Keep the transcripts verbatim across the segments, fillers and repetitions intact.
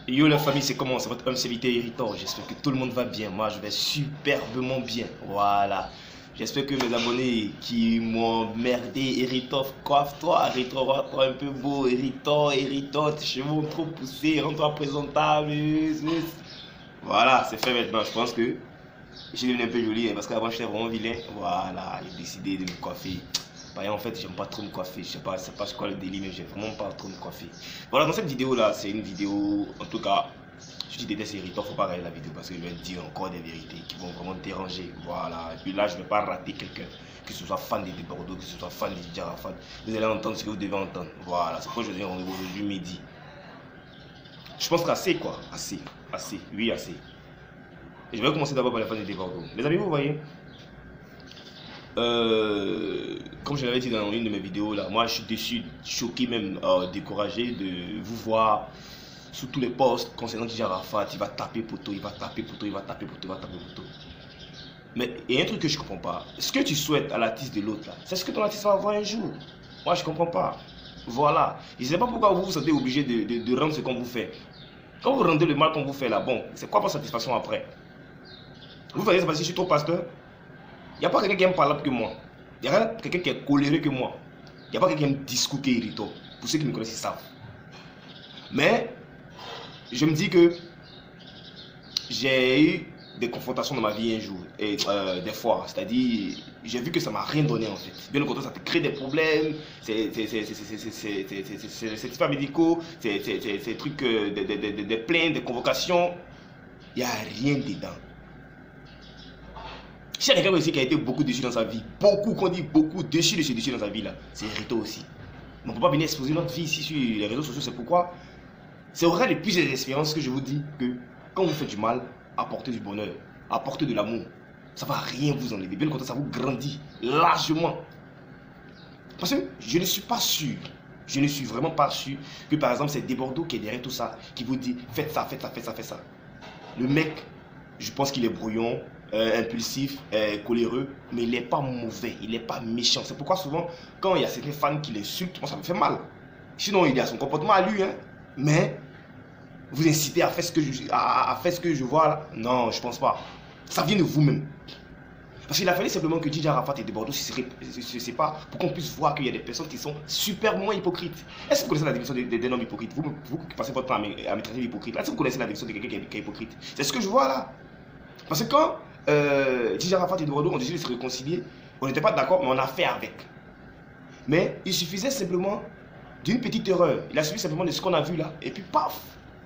Yo la famille, c'est comment? C'est votre homme serviteur Héritor. J'espère que tout le monde va bien. Moi, je vais superbement bien. Voilà. J'espère que mes abonnés qui m'ont merdé, Héritor, coiffe-toi, Héritor, rends-toi un peu beau, Héritor, Héritor, tes cheveux ont trop poussé, rends-toi présentable. Voilà, c'est fait maintenant. Je pense que j'ai devenu un peu joli parce qu'avant j'étais vraiment vilain. Voilà, j'ai décidé de me coiffer. Bah, en fait, j'aime pas trop me coiffer. Je sais pas, c'est pas quoi le délire, mais j'aime vraiment pas trop me coiffer. Voilà, dans cette vidéo là, c'est une vidéo, en tout cas, si tu détestes Héritor, faut pas regarder la vidéo parce que je vais te dire encore des vérités qui vont vraiment te déranger. Voilà, et puis là, je vais pas rater quelqu'un, que ce soit fan de Bordeaux, que ce soit fan de Didier Arafat. Vous allez entendre ce que vous devez entendre. Voilà, c'est pourquoi je viens aujourd'hui midi. Je pense qu'assez quoi, assez, assez, oui, assez. Et je vais commencer d'abord par les fans de Bordeaux. Les amis, vous voyez, euh, comme je l'avais dit dans une de mes vidéos là, moi je suis déçu, choqué même, euh, découragé de vous voir sous tous les posts concernant Didier Arafat. Il va taper poteau, il va taper poteau, il va taper poteau, il va taper poteau. Mais il y a un truc que je comprends pas. Ce que tu souhaites à l'artiste de l'autre là, c'est ce que ton artiste va avoir un jour. Moi je comprends pas. Voilà. Je sais pas pourquoi vous vous sentez obligé de, de, de rendre ce qu'on vous fait. Quand vous rendez le mal qu'on vous fait là, bon, c'est quoi votre satisfaction après? Vous voyez, c'est parce que je suis trop pasteur. Il n'y a pas quelqu'un qui aime parler que moi. Il n'y a pas quelqu'un qui est coléré que moi. Il n'y a pas quelqu'un qui aime discours qui est irritant. Pour ceux qui me connaissent, ils savent. Mais, je me dis que j'ai eu des confrontations dans ma vie un jour. Et euh, des fois, c'est-à-dire, j'ai vu que ça m'a rien donné en fait. Bien au contraire, ça te crée des problèmes. C'est certificats médicaux, c'est des trucs, euh, des, des, des, des plaintes, des convocations. Il n'y a rien dedans. Si il y a quelqu'un aussi qui a été beaucoup déçu dans sa vie, beaucoup, qu'on dit beaucoup, déçu, déçu, déçu dans sa vie là, c'est Héritor aussi. Mais on ne peut pas venir exposer notre vie ici sur les réseaux sociaux, c'est pourquoi c'est au regard de plusieurs expériences que je vous dis que quand vous faites du mal, apportez du bonheur, apportez de l'amour. Ça ne va rien vous enlever, bien au contraire, ça vous grandit largement. Parce que je ne suis pas sûr, je ne suis vraiment pas sûr que par exemple c'est Bordeaux qui est derrière tout ça, qui vous dit faites ça, faites ça, faites ça, faites ça. Le mec, je pense qu'il est brouillon. Euh, impulsif, euh, coléreux, mais il n'est pas mauvais, il n'est pas méchant. C'est pourquoi souvent, quand il y a certains fans qui l'insultent, moi ça me fait mal. Sinon, il a son comportement à lui, hein. Mais vous incitez à faire ce que je, à, à faire ce que je vois là. Non, je pense pas. Ça vient de vous-même. Parce qu'il a fallu simplement que Didier Arafat et de Bordeaux se séparent pour qu'on puisse voir qu'il y a des personnes qui sont super moins hypocrites. Est-ce que vous connaissez la définition des, des, des hommes hypocrites? Vous, vous qui passez votre temps à me traiter d'hypocrite, est-ce que vous connaissez la définition de quelqu'un qui, qui est hypocrite? C'est ce que je vois là. Parce que quand euh, Didier Arafat et de Bordeaux ont décidé de se réconcilier, on n'était pas d'accord, mais on a fait avec. Mais il suffisait simplement d'une petite erreur. Il a suffi simplement de ce qu'on a vu là, et puis paf.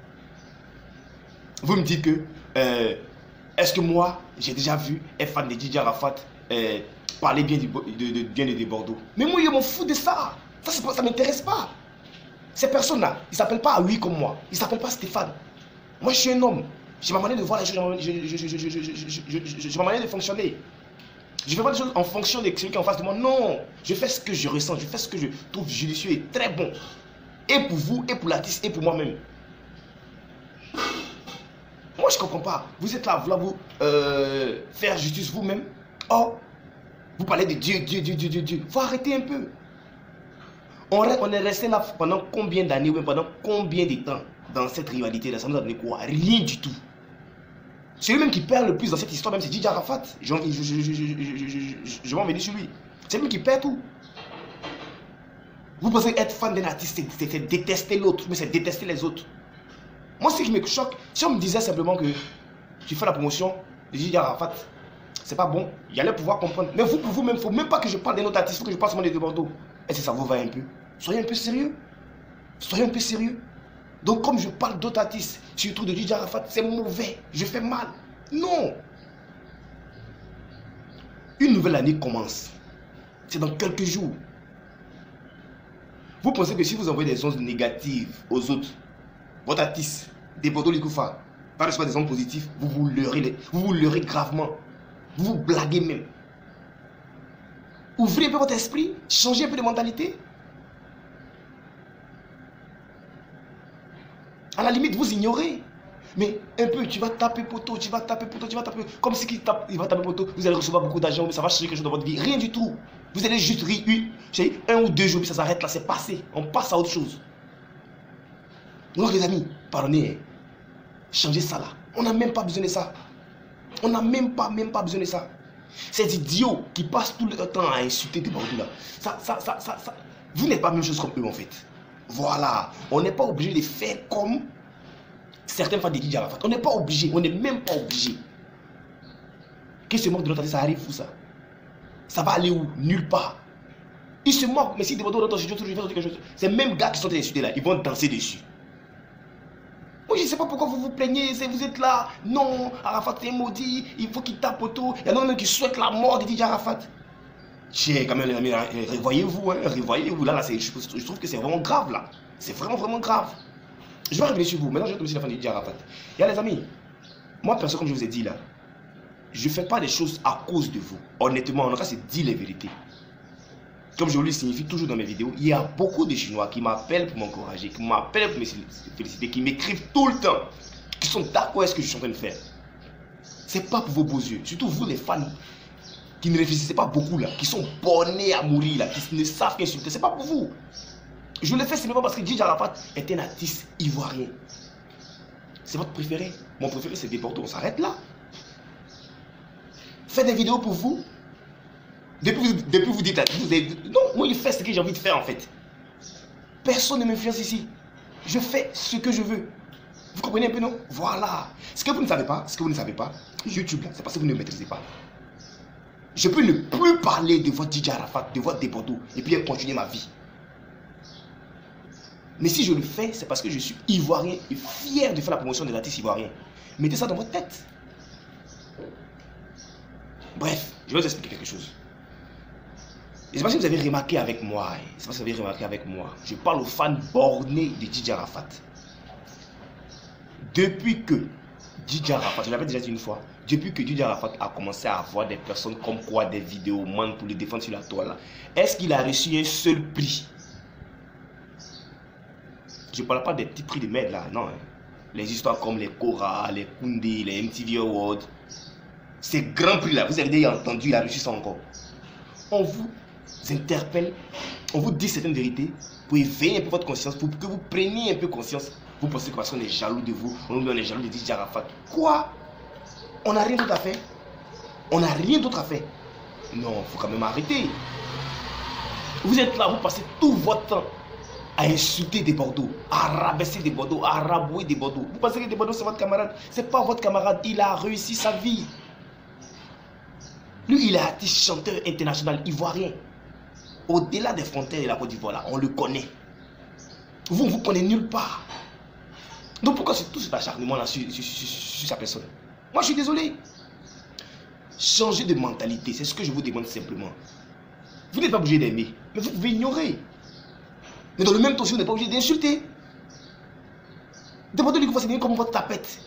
Vous me dites que, euh, est-ce que moi, j'ai déjà vu un fan de Didier Arafat euh, parler bien de, de, de, bien de Bordeaux? Mais moi, je m'en fous de ça. Ça, ça ne m'intéresse pas. Ces personnes-là, ils ne s'appellent pas Louis comme moi. Ils ne s'appellent pas Stéphane. Moi, je suis un homme. J'ai ma manière de voir les choses, j'ai ma manière de fonctionner. Je ne fais pas des choses en fonction de celui qui est en face de moi. Non, je fais ce que je ressens, je fais ce que je trouve judicieux et très bon. Et pour vous, et pour l'artiste, et pour moi-même. Moi, je ne comprends pas. Vous êtes là à vouloir vous euh, faire justice vous-même. Oh, vous parlez de Dieu, Dieu, Dieu, Dieu, Dieu, Dieu. Il faut arrêter un peu. On, on est resté là pendant combien d'années, ou même pendant combien de temps dans cette rivalité-là? Ça nous a donné quoi? Rien du tout. C'est lui-même qui perd le plus dans cette histoire, même c'est Didier Arafat. Je, je, je, je, je, je, je, je vais en venir sur lui. C'est lui qui perd tout. Vous pensez être fan d'un artiste, c'est détester l'autre, mais c'est détester les autres. Moi, ce qui me choque, si on me disait simplement que tu fais la promotion de Didier Arafat, c'est pas bon, il allait pouvoir comprendre. Mais vous, pour vous-même, il ne faut même pas que je parle d'un autre artiste, il faut que je parle seulement de Bordeaux. Est-ce que ça vous va un peu? Soyez un peu sérieux. Soyez un peu sérieux. Donc, comme je parle d'autres artistes, surtout de Didier Arafat, c'est mauvais, je fais mal. Non. Une nouvelle année commence. C'est dans quelques jours. Vous pensez que si vous envoyez des ondes négatives aux autres, votre artiste, des Bordeaux Likoufa, va recevoir des ondes positives, vous vous leurrez, vous vous leurrez gravement. Vous vous blaguez même. Ouvrez un peu votre esprit, changez un peu de mentalité. À la limite, vous ignorez. Mais un peu, tu vas taper poteau, tu vas taper poteau, tu vas taper. Comme si il, tape, il va taper poteau, vous allez recevoir beaucoup d'argent, mais ça va changer quelque chose dans votre vie. Rien du tout. Vous allez juste rire un ou deux jours, puis ça s'arrête là, c'est passé. On passe à autre chose. Donc les amis, pardonnez. changer ça là. On n'a même pas besoin de ça. On n'a même pas, même pas besoin de ça. Ces idiots qui passent tout le temps à insulter des bandits là. Ça, ça, ça, ça, ça. Vous n'êtes pas la même chose comme eux en fait. Voilà. On n'est pas obligé de faire comme certains fans de D J Arafat. On n'est pas obligé. On n'est même pas obligé. Qu'est-ce que ce manque de notoriété, ça arrive où ça? Ça va aller où? Nulle part. Ils se moquent, mais si des bandits dans je fais quelque chose. Ces mêmes gars qui sont insultés là, ils vont danser dessus. Moi je ne sais pas pourquoi vous vous plaignez, vous êtes là. Non, Arafat est maudit, il faut qu'il tape autour. Il y en a même qui souhaitent la mort de D J Arafat. Tiens, quand même les amis, revoyez-vous, hein, revoyez-vous. Là, là je, je trouve que c'est vraiment grave là. C'est vraiment, vraiment grave. Je vais revenir sur vous. Maintenant, je vais tomber sur la fin de D J Arafat. Il y a les amis, moi, perso, comme je vous ai dit là, je ne fais pas des choses à cause de vous. Honnêtement, en tout cas, c'est dire les vérités. Comme je vous le signifie toujours dans mes vidéos, il y a beaucoup de Chinois qui m'appellent pour m'encourager, qui m'appellent pour me féliciter, qui m'écrivent tout le temps, qui sont d'accord avec ce que je suis en train de faire. C'est pas pour vos beaux yeux. Surtout vous, les fans, qui ne réfléchissez pas beaucoup là, qui sont bornés à mourir là, qui ne savent qu'insulter. C'est pas pour vous. Je le fais simplement parce que D J Arafat est un artiste ivoirien. C'est votre préféré. Mon préféré, c'est Deporto. On s'arrête là. Faites des vidéos pour vous. Depuis, depuis vous dites là, vous avez, non, moi je fais ce que j'ai envie de faire en fait. Personne ne m'influence ici. Je fais ce que je veux. Vous comprenez un peu, non? Voilà. Ce que vous ne savez pas, ce que vous ne savez pas, YouTube là, c'est parce que vous ne maîtrisez pas. Je peux ne plus parler de votre D J Arafat, de votre Deporto, et puis continuer ma vie. Mais si je le fais, c'est parce que je suis ivoirien et fier de faire la promotion des artistes ivoiriens. Mettez ça dans votre tête. Bref, je vais vous expliquer quelque chose. Je ne sais pas si vous avez remarqué avec moi, je ne sais pas si vous avez remarqué avec moi, je parle aux fans bornés de D J Arafat. Depuis que D J Arafat, je l'avais déjà dit une fois, depuis que D J Arafat a commencé à avoir des personnes comme quoi des vidéomans pour les défendre sur la toile, est-ce qu'il a reçu un seul prix? Je ne parle pas des petits prix de merde là, non. Hein. Les histoires comme les Cora, les Koundé, les M T V Awards, ces grands prix là, vous avez déjà entendu, il a reçu ça encore. On vous interpelle, on vous dit certaines vérités pour éveiller un peu votre conscience, pour que vous preniez un peu conscience. Vous pensez que parce qu'on est jaloux de vous, on est jaloux de D J Arafat. Quoi? On n'a rien d'autre à faire. On n'a rien d'autre à faire. Non, il faut quand même arrêter. Vous êtes là, vous passez tout votre temps à insulter des Bordeaux, à rabaisser des Bordeaux, à rabouer des Bordeaux. Vous pensez que des Bordeaux c'est votre camarade? C'est pas votre camarade, il a réussi sa vie. Lui, il est artiste, chanteur international ivoirien. Au-delà des frontières de la Côte d'Ivoire, on le connaît. Vous, on ne vous connaissez nulle part. Donc pourquoi c'est tout cet acharnement là sur, sur, sur, sur sa personne? Moi, je suis désolé. Changer de mentalité, c'est ce que je vous demande simplement. Vous n'êtes pas obligé d'aimer, mais vous pouvez ignorer. Mais dans le même temps, vous n'êtes pas obligé d'insulter. Demandez-lui que vous fassiez comme votre tapette.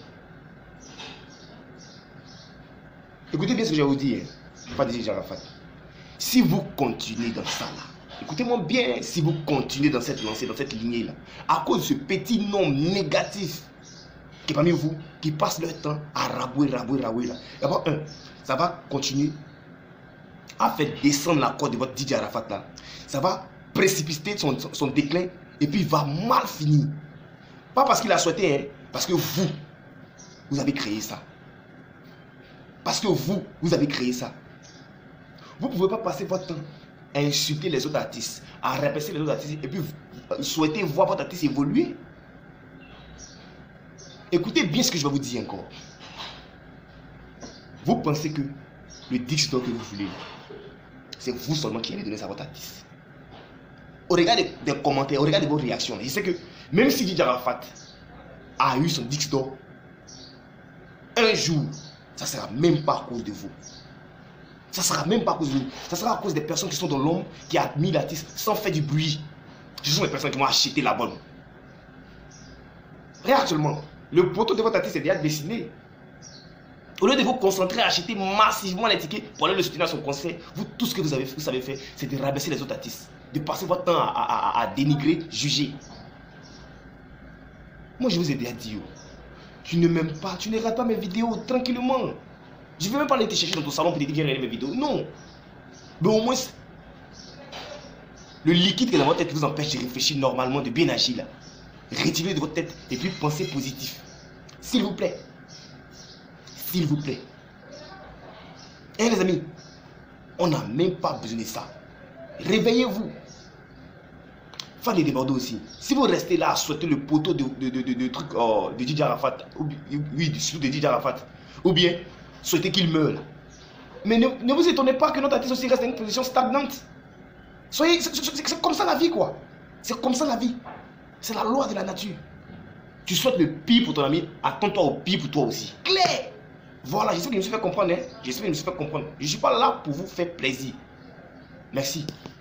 Écoutez bien ce que je vais vous dire. Pas D J Arafat. Si vous continuez dans ça là, écoutez-moi bien, si vous continuez dans cette lancée, dans cette lignée là, à cause de ce petit nombre négatif qui est parmi vous, qui passe leur temps à rabouer, rabouer, rabouer là, d'abord, un, ça va continuer à faire descendre la cote de votre D J Arafat là. Ça va précipiter son, son, son déclin et puis il va mal finir. Pas parce qu'il a souhaité, hein, parce que vous, vous avez créé ça. Parce que vous, vous avez créé ça. Vous ne pouvez pas passer votre temps à insulter les autres artistes, à rabaisser les autres artistes et puis vous souhaitez voir votre artiste évoluer. Écoutez bien ce que je vais vous dire encore. Vous pensez que le Dixtor que vous voulez, c'est vous seulement qui allez donner ça à votre artiste. Au regard des, des commentaires, au regard de vos réactions, je sais que même si D J Arafat a eu son Dixtor, un jour, ça ne sera même pas à cause de vous. Ça ne sera même pas à cause de vous. Ça sera à cause des personnes qui sont dans l'ombre, qui admirent l'artiste sans faire du bruit. Ce sont les personnes qui vont acheter l'album. Regarde actuellement, le poteau de votre artiste est déjà dessiné. Au lieu de vous concentrer à acheter massivement les tickets pour aller le soutenir à son concert, vous, tout ce que vous avez, vous savez faire, c'est de rabaisser les autres artistes. De passer votre temps à, à, à, à dénigrer, juger. Moi, je vous ai déjà dit, tu ne m'aimes pas, tu ne regardes pas mes vidéos tranquillement. Je ne vais même pas aller te chercher dans ton salon pour te dire viens regarder mes vidéos. Non. Mais au moins, le liquide qui est dans votre tête qui vous empêche de réfléchir normalement, de bien agir là. Retirez de votre tête et puis pensez positif. S'il vous plaît. S'il vous plaît. Et les amis, on n'a même pas besoin de ça. Réveillez-vous. Fan des débordés aussi. Si vous restez là à souhaiter le poteau de, de, de, de, de trucs oh, de Didier Arafat, ou, oui, surtout de Didier Arafat, ou bien souhaiter qu'il meure. Mais ne, ne vous étonnez pas que notre artiste aussi reste dans une position stagnante. Soyez, c'est comme ça la vie, quoi. C'est comme ça la vie. C'est la loi de la nature. Tu souhaites le pire pour ton ami, attends-toi au pire pour toi aussi. Clair. Voilà, j'espère que je me suis fait comprendre. Hein? J'espère que je me suis fait comprendre. Je ne suis pas là pour vous faire plaisir. Merci.